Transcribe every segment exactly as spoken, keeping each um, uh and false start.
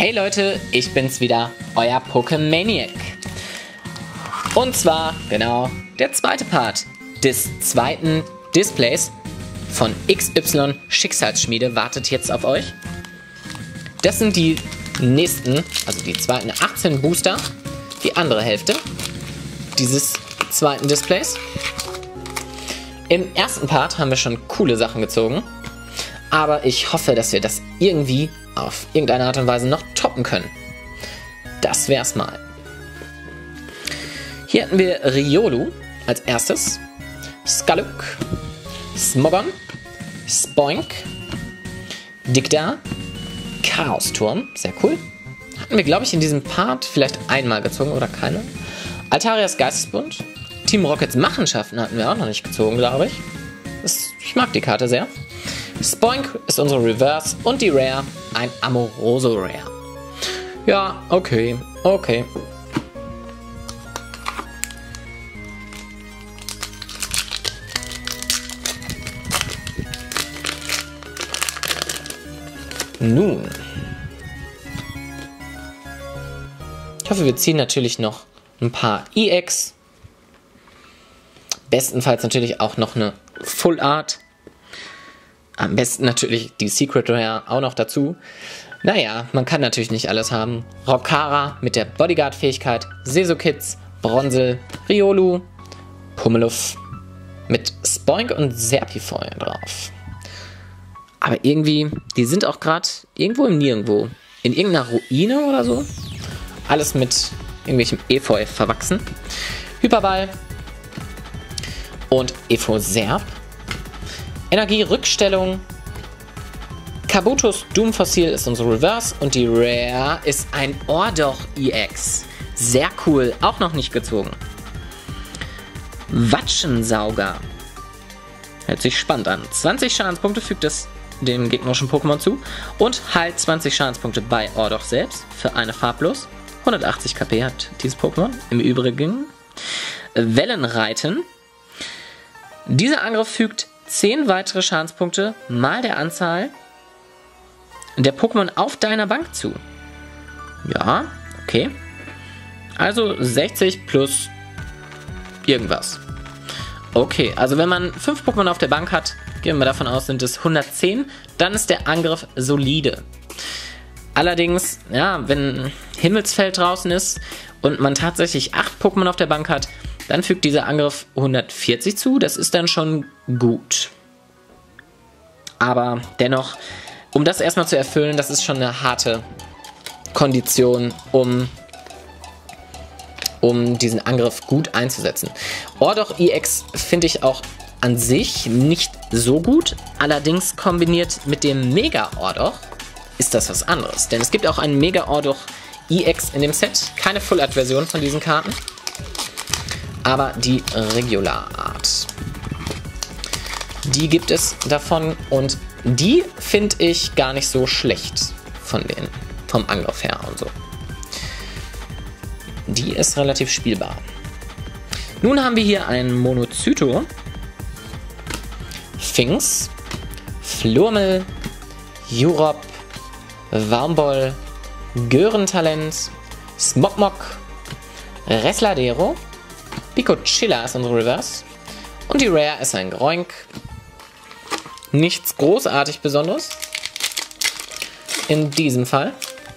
Hey Leute, ich bin's wieder, euer Pokemaniac. Und zwar, genau, der zweite Part des zweiten Displays von X Y Schicksalsschmiede wartet jetzt auf euch. Das sind die nächsten, also die zweiten achtzehn Booster, die andere Hälfte dieses zweiten Displays. Im ersten Part haben wir schon coole Sachen gezogen, aber ich hoffe, dass wir das irgendwie auf irgendeine Art und Weise noch toppen können. Das wär's mal. Hier hatten wir Riolu als erstes, Skaluk, Smogon, Spoink, Dicta, Chaos-Turm, sehr cool. Hatten wir, glaube ich, in diesem Part vielleicht einmal gezogen oder keine. Altarias Geistesbund, Team Rockets Machenschaften hatten wir auch noch nicht gezogen, glaube ich. Das, ich mag die Karte sehr. Spoink ist unsere Reverse und die Rare ein Amoroso Rare. Ja, okay, okay. Nun. Ich hoffe, wir ziehen natürlich noch ein paar E X. Bestenfalls natürlich auch noch eine Full Art. Am besten natürlich die Secret Rare auch noch dazu. Naja, man kann natürlich nicht alles haben. Rokara mit der Bodyguard-Fähigkeit, Sesokids, Bronzel, Riolu, Pummeluff mit Spoink und Serpifoy drauf. Aber irgendwie, die sind auch gerade irgendwo im Nirgendwo. In irgendeiner Ruine oder so. Alles mit irgendwelchem Efeu verwachsen. Hyperball und Efo-Serp. Energierückstellung. Kabutos Doom-Fossil ist unsere Reverse und die Rare ist ein Ordoch E X. Sehr cool, auch noch nicht gezogen. Watschensauger. Hört sich spannend an. zwanzig Schadenspunkte fügt es dem gegnerischen Pokémon zu und heilt zwanzig Schadenspunkte bei Ordoch selbst für eine farblos. hundertachtzig KP hat dieses Pokémon. Im Übrigen Wellenreiten. Dieser Angriff fügt zehn weitere Schadenspunkte mal der Anzahl der Pokémon auf deiner Bank zu. Ja, okay. Also sechzig plus irgendwas. Okay, also wenn man fünf Pokémon auf der Bank hat, gehen wir davon aus, sind es hundertzehn, dann ist der Angriff solide. Allerdings, ja, wenn Himmelsfeld draußen ist und man tatsächlich acht Pokémon auf der Bank hat, dann fügt dieser Angriff hundertvierzig zu. Das ist dann schon gut. Aber dennoch, um das erstmal zu erfüllen, das ist schon eine harte Kondition, um, um diesen Angriff gut einzusetzen. Ordoch E X finde ich auch an sich nicht so gut. Allerdings kombiniert mit dem Mega Ordoch ist das was anderes. Denn es gibt auch einen Mega Ordoch E X in dem Set. Keine Full Art Version von diesen Karten. Aber die Regular Art. Die gibt es davon und die finde ich gar nicht so schlecht von den, vom Angriff her und so. Die ist relativ spielbar. Nun haben wir hier einen Monocyto, Finks, Flurmel, Jurop, Warmboll, Görentalent, Smogmog, Resladero, Picochilla ist unsere Reverse und die Rare ist ein Groink. Nichts großartig Besonderes in diesem Fall.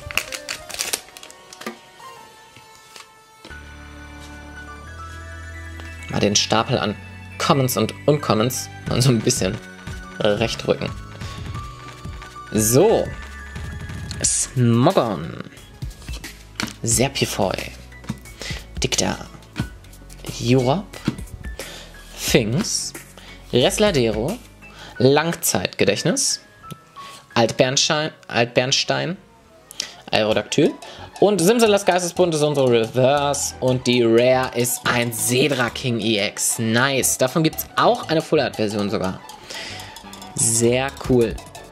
Mal den Stapel an Commons und Uncommons mal so ein bisschen recht rücken. So. Smogon. Serpifoy. Dicta. Jurop. Finks. Resladero. Langzeitgedächtnis. Altbernstein. Altbernstein. Aerodactyl. Und Simsalas Geistesbund ist unsere Reverse und die Rare ist ein Cedra King E X. Nice. Davon gibt es auch eine Full Art Version sogar. Sehr cool.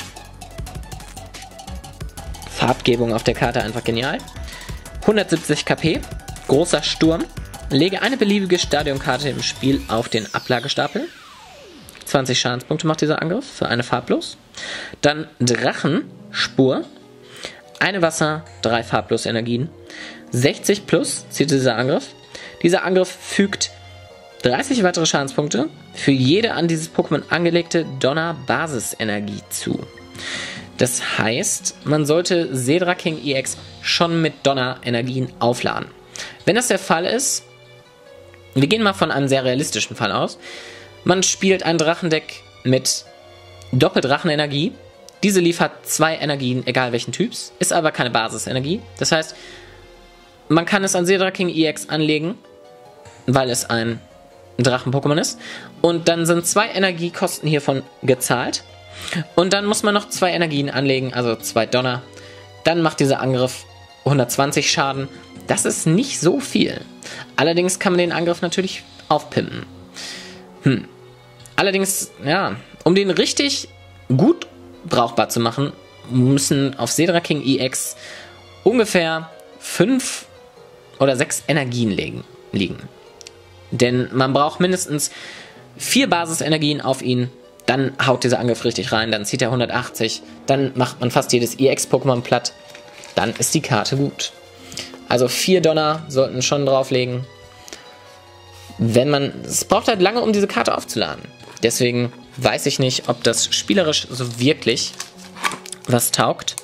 Farbgebung auf der Karte einfach genial. hundertsiebzig KP. Großer Sturm. Lege eine beliebige Stadionkarte im Spiel auf den Ablagestapel. zwanzig Schadenspunkte macht dieser Angriff für eine farblos. Dann Drachenspur. Eine Wasser, drei farblos Energien. sechzig plus zieht dieser Angriff. Dieser Angriff fügt dreißig weitere Schadenspunkte für jede an dieses Pokémon angelegte Donner-Basisenergie zu. Das heißt, man sollte Seedraking E X schon mit Donner-Energien aufladen. Wenn das der Fall ist, wir gehen mal von einem sehr realistischen Fall aus, man spielt ein Drachendeck mit Doppeldrachenenergie. Diese liefert zwei Energien, egal welchen Typs, ist aber keine Basisenergie. Das heißt, man kann es an Seedraking E X anlegen, weil es ein Drachen-Pokémon ist. Und dann sind zwei Energiekosten hiervon gezahlt. Und dann muss man noch zwei Energien anlegen, also zwei Donner. Dann macht dieser Angriff hundertzwanzig Schaden. Das ist nicht so viel. Allerdings kann man den Angriff natürlich aufpimpen. Hm. Allerdings, ja, um den richtig gut brauchbar zu machen, müssen auf Seedraking E X ungefähr fünf oder sechs Energien liegen. Denn man braucht mindestens vier Basisenergien auf ihn. Dann haut dieser Angriff richtig rein, dann zieht er hundertachtzig, dann macht man fast jedes E X-Pokémon platt. Dann ist die Karte gut. Also vier Donner sollten schon drauflegen. Wenn man, es braucht halt lange, um diese Karte aufzuladen. Deswegen weiß ich nicht, ob das spielerisch so wirklich was taugt.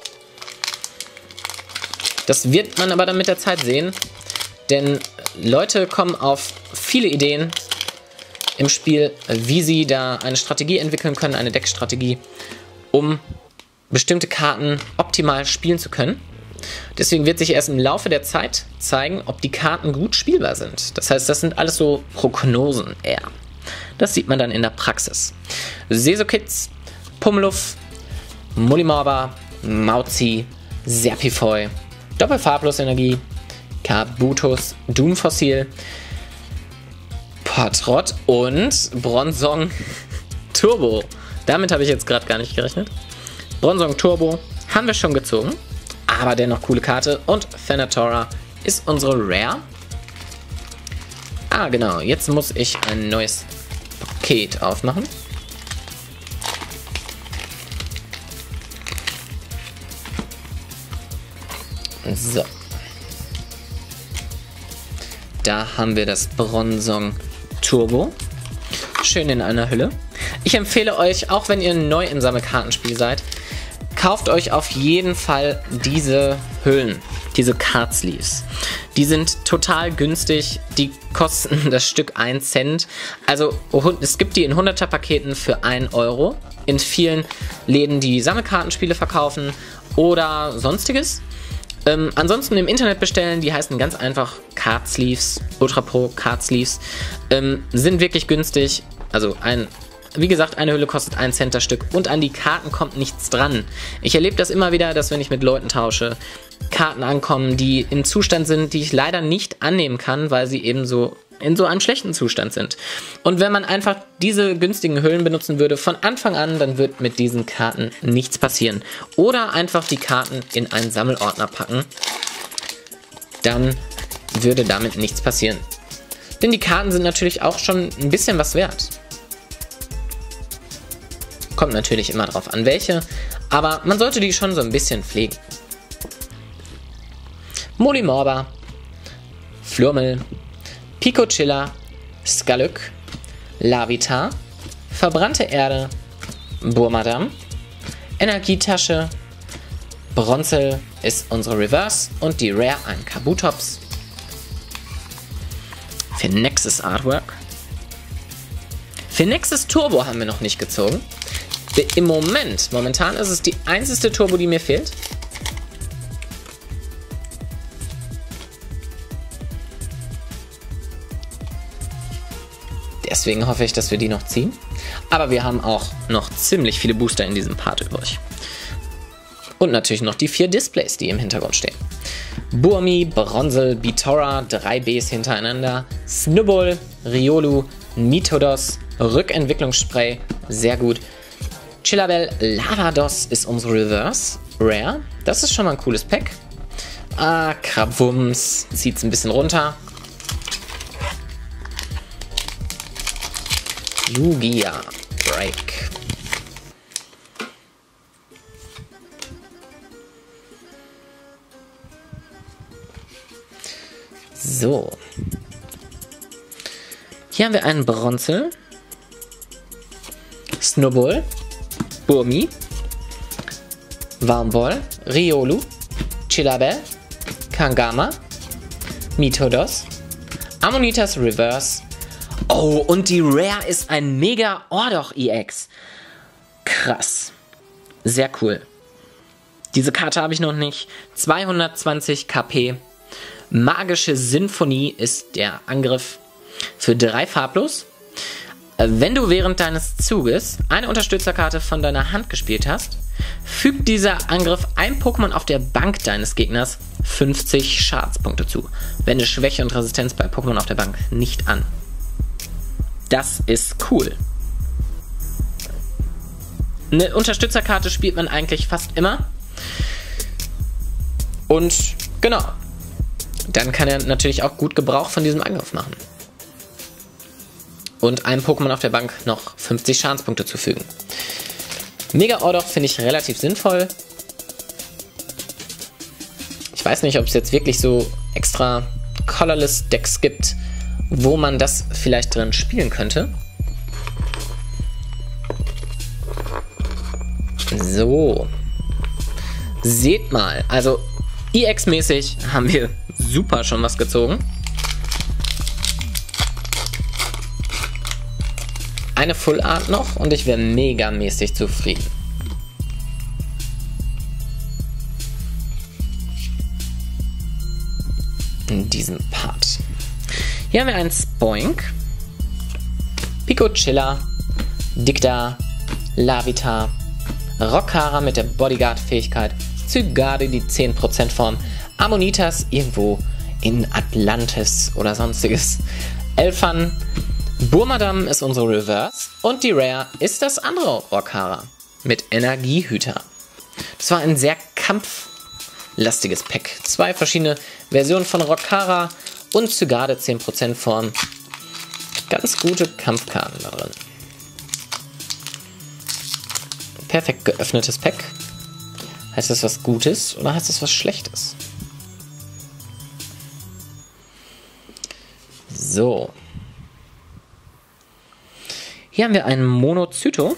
Das wird man aber dann mit der Zeit sehen. Denn Leute kommen auf viele Ideen im Spiel, wie sie da eine Strategie entwickeln können, eine Deckstrategie, um bestimmte Karten optimal spielen zu können. Deswegen wird sich erst im Laufe der Zeit zeigen, ob die Karten gut spielbar sind. Das heißt, das sind alles so Prognosen eher. Das sieht man dann in der Praxis. Sesokids, Pummeluff, Molimorba, Mauzi, Serpifoy, Doppelfarblos-Energie, Kabutos, Doomfossil, Potrott und Bronzong Turbo. Damit habe ich jetzt gerade gar nicht gerechnet. Bronzong Turbo haben wir schon gezogen, aber dennoch coole Karte. Und Venatora ist unsere Rare. Ah, genau. Jetzt muss ich ein neues Paket aufmachen. So. Da haben wir das Bronzong Turbo. Schön in einer Hülle. Ich empfehle euch, auch wenn ihr neu im Sammelkartenspiel seid, kauft euch auf jeden Fall diese Hüllen, diese Card Sleeves. Die sind total günstig, die kosten das Stück ein Cent. Also es gibt die in hunderter Paketen für ein Euro in vielen Läden, die Sammelkartenspiele verkaufen oder sonstiges. Ähm, ansonsten im Internet bestellen, die heißen ganz einfach Card Sleeves, Ultra Pro Card Sleeves, ähm, sind wirklich günstig. Also ein, wie gesagt, eine Hülle kostet ein Cent das Stück und an die Karten kommt nichts dran. Ich erlebe das immer wieder, dass wenn ich mit Leuten tausche, Karten ankommen, die in Zustand sind, die ich leider nicht annehmen kann, weil sie eben so in so einem schlechten Zustand sind. Und wenn man einfach diese günstigen Hüllen benutzen würde von Anfang an, dann wird mit diesen Karten nichts passieren. Oder einfach die Karten in einen Sammelordner packen, dann würde damit nichts passieren. Denn die Karten sind natürlich auch schon ein bisschen was wert. Kommt natürlich immer drauf an, welche, aber man sollte die schon so ein bisschen pflegen. Molimorba, Flurmel, Picochilla, Skaluk, Larvitar, Verbrannte Erde, Burmadam, Energietasche, Bronzel ist unsere Reverse und die Rare ein Kabutops. Phenexis Artwork. Phenexis Turbo haben wir noch nicht gezogen. Im Moment, momentan ist es die einzige Turbo, die mir fehlt. Deswegen hoffe ich, dass wir die noch ziehen. Aber wir haben auch noch ziemlich viele Booster in diesem Part übrig. Und natürlich noch die vier Displays, die im Hintergrund stehen. Burmi, Bronzel, Bitora, drei Bs hintereinander. Snubbull, Riolu, Mitodos, Rückentwicklungsspray, sehr gut. Chillabel, Lavados ist unsere Reverse Rare. Das ist schon mal ein cooles Pack. Ah, Krabwums, zieht es ein bisschen runter. Lugia Break. So. Hier haben wir einen Bronzel, Snowball, Burmi, Warmball, Riolu, Chillabelle, Kangama, Mitodos, Ammonitas Reverse. Oh, und die Rare ist ein Mega Ordoch E X. Krass. Sehr cool. Diese Karte habe ich noch nicht. zweihundertzwanzig KP. Magische Sinfonie ist der Angriff für drei farblos. Wenn du während deines Zuges eine Unterstützerkarte von deiner Hand gespielt hast, fügt dieser Angriff einem Pokémon auf der Bank deines Gegners fünfzig Schadenspunkte zu. Wende Schwäche und Resistenz bei Pokémon auf der Bank nicht an. Das ist cool. Eine Unterstützerkarte spielt man eigentlich fast immer. Und genau, dann kann er natürlich auch gut Gebrauch von diesem Angriff machen. Und einem Pokémon auf der Bank noch fünfzig Schadenspunkte zufügen. Mega Ordoch finde ich relativ sinnvoll. Ich weiß nicht, ob es jetzt wirklich so extra Colorless Decks gibt, wo man das vielleicht drin spielen könnte. So. Seht mal, also E X-mäßig haben wir super schon was gezogen. Eine Full Art noch und ich wäre mega mäßig zufrieden. In diesem Part. Hier haben wir einen Spoink, Picochilla, Dicta, Lavita, Rockhara mit der Bodyguard-Fähigkeit, Zygarde die zehn Prozent Form, Ammonitas irgendwo in Atlantis oder sonstiges, Elfan, Burmadam ist unsere Reverse und die Rare ist das andere Rockhara mit Energiehüter. Das war ein sehr kampflastiges Pack. Zwei verschiedene Versionen von Rockhara und Zygarde zehn Prozent Form. Ganz gute Kampfkarten da drin. Perfekt geöffnetes Pack. Heißt das was Gutes oder heißt das was Schlechtes? So. Hier haben wir einen Monocyto,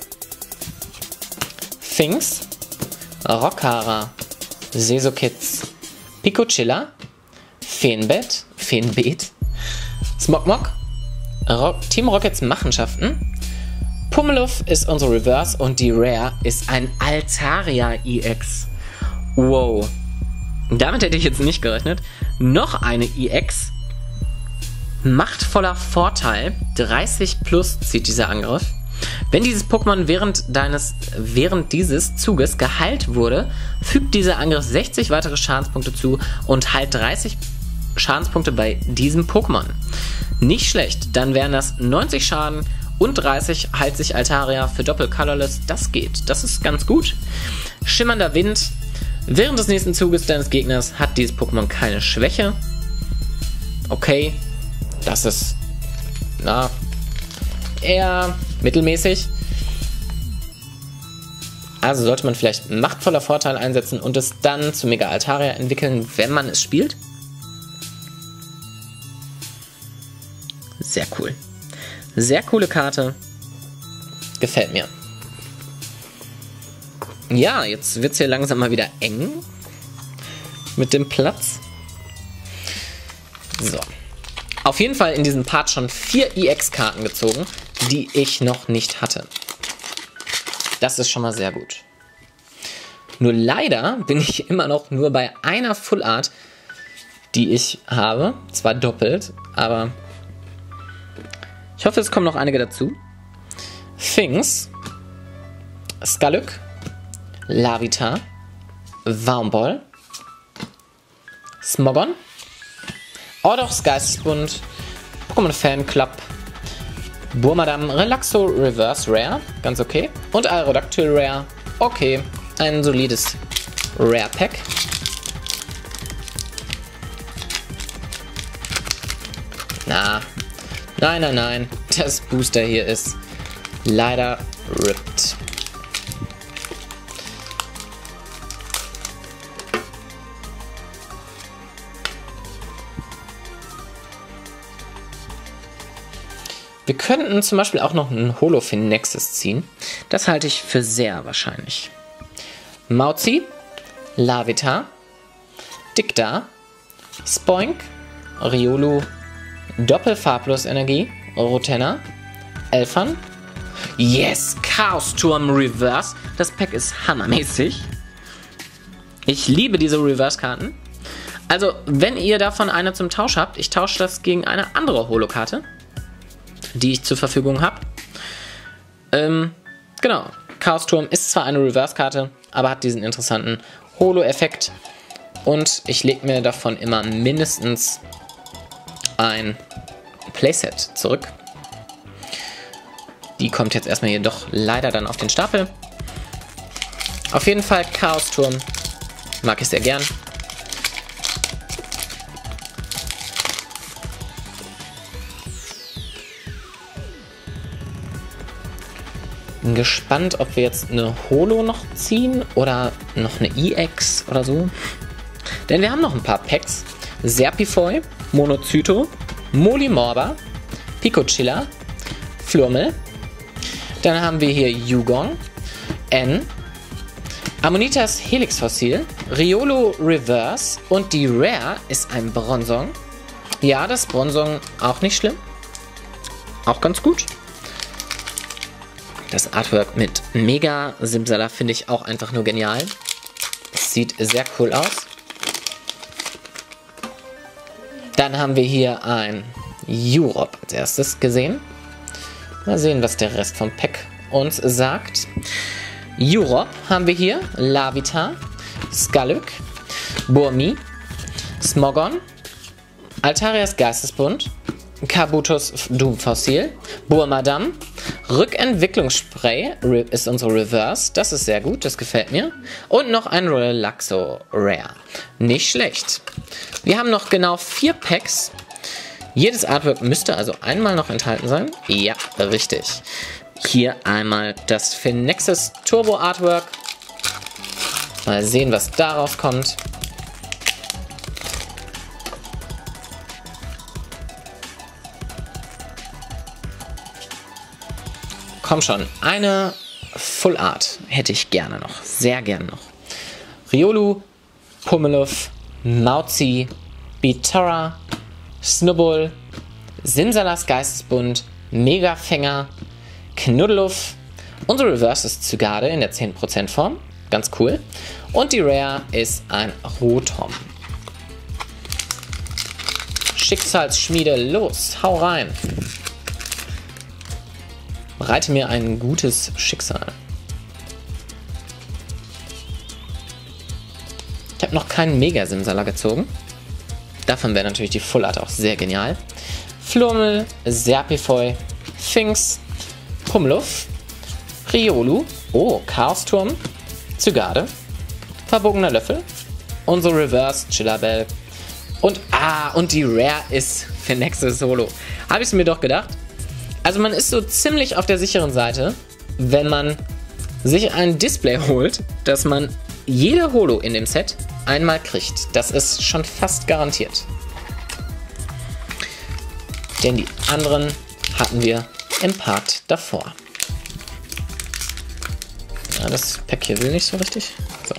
Finks, Rockhara, Sesokids, Picochilla, Feenbett, Feenbeet, Smogmog, Ro Team Rockets Machenschaften, Pummeluff ist unsere Reverse und die Rare ist ein Altaria E X. Wow. Damit hätte ich jetzt nicht gerechnet. Noch eine E X. Machtvoller Vorteil. dreißig plus zieht dieser Angriff. Wenn dieses Pokémon während, deines, während dieses Zuges geheilt wurde, fügt dieser Angriff sechzig weitere Schadenspunkte zu und heilt dreißig Schadenspunkte bei diesem Pokémon. Nicht schlecht. Dann wären das neunzig Schaden und dreißig heilt sich Altaria für Doppel-Colorless. Das geht. Das ist ganz gut. Schimmernder Wind. Während des nächsten Zuges deines Gegners hat dieses Pokémon keine Schwäche. Okay. Das ist, na, eher mittelmäßig. Also sollte man vielleicht machtvoller Vorteil einsetzen und es dann zu Mega Altaria entwickeln, wenn man es spielt. Sehr cool. Sehr coole Karte. Gefällt mir. Ja, jetzt wird es hier langsam mal wieder eng mit dem Platz. So. Auf jeden Fall in diesem Part schon vier E X-Karten gezogen, die ich noch nicht hatte. Das ist schon mal sehr gut. Nur leider bin ich immer noch nur bei einer Full Art, die ich habe. Zwar doppelt, aber ich hoffe, es kommen noch einige dazu. Finks, Skaluk, Lavita, Warmball, Smogon, Ordochs Geistesbund, Pokémon Fan Club, Burmadam Relaxo Reverse Rare, ganz okay. Und Aerodactyl Rare, okay. Ein solides Rare Pack. Na, nein, nein, nein. Das Booster hier ist leider ripped. Wir könnten zum Beispiel auch noch einen Holo-Finexis ziehen. Das halte ich für sehr wahrscheinlich. Mauzi, Larvitar, Dicta, Spoink, Riolu, Doppelfarblos-Energie, Rotenna, Elfern. Yes, Chaos-Turm Reverse. Das Pack ist hammermäßig. Ich liebe diese Reverse-Karten. Also, wenn ihr davon eine zum Tausch habt, ich tausche das gegen eine andere Holo-Karte, die ich zur Verfügung habe. Ähm, genau. Chaos-Turm ist zwar eine Reverse-Karte, aber hat diesen interessanten Holo-Effekt. Und ich lege mir davon immer mindestens ein Playset zurück. Die kommt jetzt erstmal hier doch leider dann auf den Stapel. Auf jeden Fall Chaos-Turm. Mag ich sehr gern. Bin gespannt, ob wir jetzt eine Holo noch ziehen oder noch eine E X oder so. Denn wir haben noch ein paar Packs. Serpifoy, Monocyto, Molimorba, Picochilla, Flurmel. Dann haben wir hier Yugong, N, Ammonitas Helix Fossil, Riolu Reverse und die Rare ist ein Bronzong. Ja, das Bronzong auch nicht schlimm. Auch ganz gut. Das Artwork mit Mega Simsala finde ich auch einfach nur genial. Sieht sehr cool aus. Dann haben wir hier ein Europe als erstes gesehen. Mal sehen, was der Rest vom Pack uns sagt. Europe haben wir hier Larvitar, Skaluk, Burmi, Smogon, Altarias Geistesbund, Kabutos Doomfossil, Burmadam, Rückentwicklungsspray ist unsere Reverse. Das ist sehr gut, das gefällt mir. Und noch ein Relaxo Rare. Nicht schlecht. Wir haben noch genau vier Packs. Jedes Artwork müsste also einmal noch enthalten sein. Ja, richtig. Hier einmal das Finexis Turbo Artwork. Mal sehen, was daraus kommt. Komm schon, eine Full Art hätte ich gerne noch. Sehr gerne noch. Riolu, Pummeluff, Mauzi, Bitara, Snubbull, Simsalas Geistesbund, Megafänger, Knuddeluff. Unsere Reverse ist Zygarde in der zehn Prozent Form. Ganz cool. Und die Rare ist ein Rotom. Schicksalsschmiede, los, hau rein. Bereite mir ein gutes Schicksal. Ich habe noch keinen Mega-Simsala gezogen. Davon wäre natürlich die Full Art auch sehr genial. Flurmel, Serpifoy, Finks, Pummeluff, Riolu, oh, Chaos-Turm, Zygarde, Verbogener Löffel, unsere Reverse Chillabelle und, ah, und die Rare ist Finexis Holo. Habe ich es mir doch gedacht. Also man ist so ziemlich auf der sicheren Seite, wenn man sich ein Display holt, dass man jede Holo in dem Set einmal kriegt. Das ist schon fast garantiert. Denn die anderen hatten wir im Part davor. Ja, das Pack hier will nicht so richtig. So.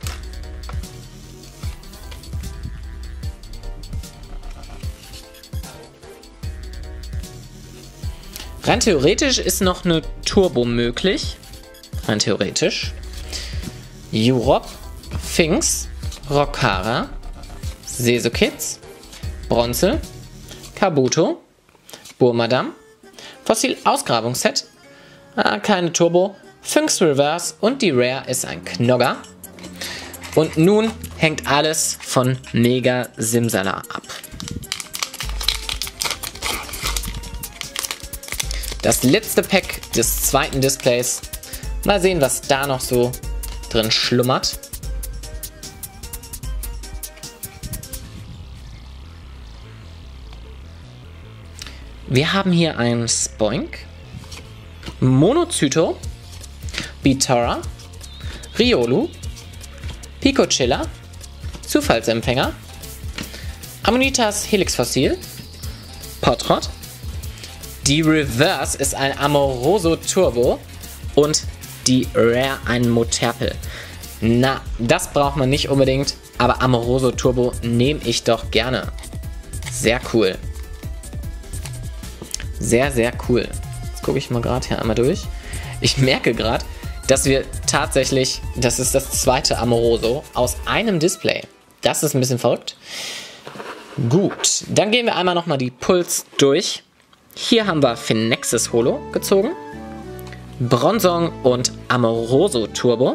Rein theoretisch ist noch eine Turbo möglich. Rein theoretisch. Europe, Finks, Rokara, Sesokids, Bronze, Kabuto, Burmadam, Fossil Ausgrabungsset, ah, keine Turbo, Finks Reverse und die Rare ist ein Knogger. Und nun hängt alles von Mega Simsala ab. Das letzte Pack des zweiten Displays. Mal sehen, was da noch so drin schlummert. Wir haben hier ein Spoink, Monocyto, Bitara, Riolu, Picochilla, Zufallsempfänger, Ammonitas Helix Fossil, Potrot, die Reverse ist ein Amoroso Turbo und die Rare ein Moterpel. Na, das braucht man nicht unbedingt, aber Amoroso Turbo nehme ich doch gerne. Sehr cool. Sehr, sehr cool. Jetzt gucke ich mal gerade hier einmal durch. Ich merke gerade, dass wir tatsächlich, das ist das zweite Amoroso aus einem Display. Das ist ein bisschen verrückt. Gut, dann gehen wir einmal nochmal die Puls durch. Hier haben wir Finexis Holo gezogen, Bronzong und Amoroso Turbo.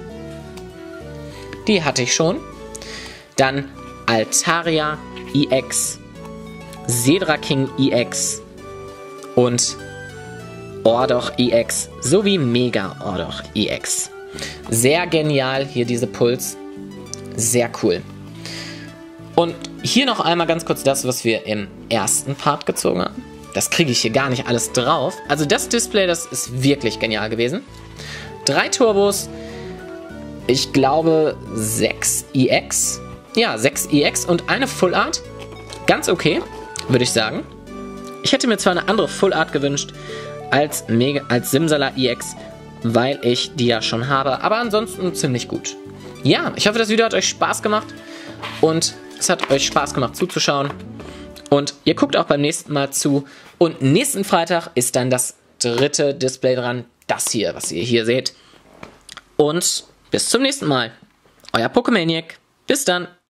Die hatte ich schon. Dann Altaria E X, Cedra King E X und Ordoch E X sowie Mega Ordoch E X. Sehr genial hier diese Puls. Sehr cool. Und hier noch einmal ganz kurz das, was wir im ersten Part gezogen haben. Das kriege ich hier gar nicht alles drauf. Also das Display, das ist wirklich genial gewesen. Drei Turbos. Ich glaube sechs E X. Ja, sechs E X und eine Full Art. Ganz okay, würde ich sagen. Ich hätte mir zwar eine andere Full Art gewünscht als, Mega, als Simsala E X, weil ich die ja schon habe. Aber ansonsten ziemlich gut. Ja, ich hoffe, das Video hat euch Spaß gemacht. Und es hat euch Spaß gemacht zuzuschauen. Und ihr guckt auch beim nächsten Mal zu. Und nächsten Freitag ist dann das dritte Display dran. Das hier, was ihr hier seht. Und bis zum nächsten Mal. Euer Pokemaniac. Bis dann.